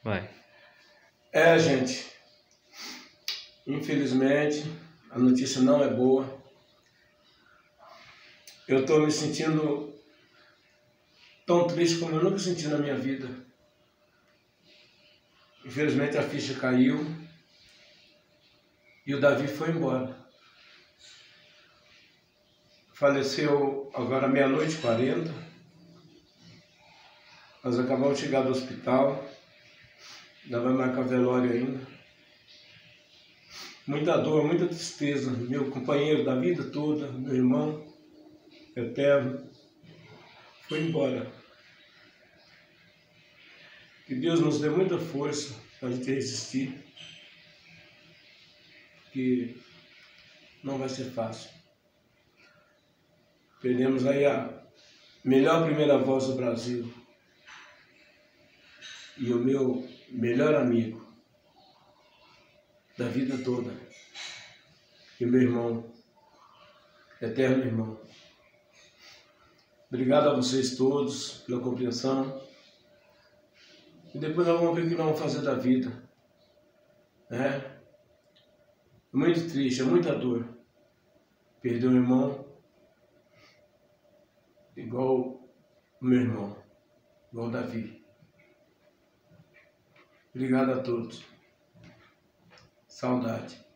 Vai. Gente, infelizmente a notícia não é boa. Eu estou me sentindo tão triste como eu nunca senti na minha vida. Infelizmente a ficha caiu e o Davi foi embora. Faleceu agora meia-noite e 40. Nós acabamos de chegar do hospital. Ainda vai marcar velório ainda. Muita dor, muita tristeza. Meu companheiro da vida toda, meu irmão eterno, foi embora. Que Deus nos dê muita força para a gente resistir. Que não vai ser fácil. Perdemos aí a melhor primeira voz do Brasil. E o meu melhor amigo da vida toda. E meu irmão, eterno irmão. Obrigado a vocês todos pela compreensão. E depois nós vamos ver o que nós vamos fazer da vida. É muito triste, é muita dor. Perder um irmão igual o meu irmão, igual o Davi. Obrigado a todos. Saudade.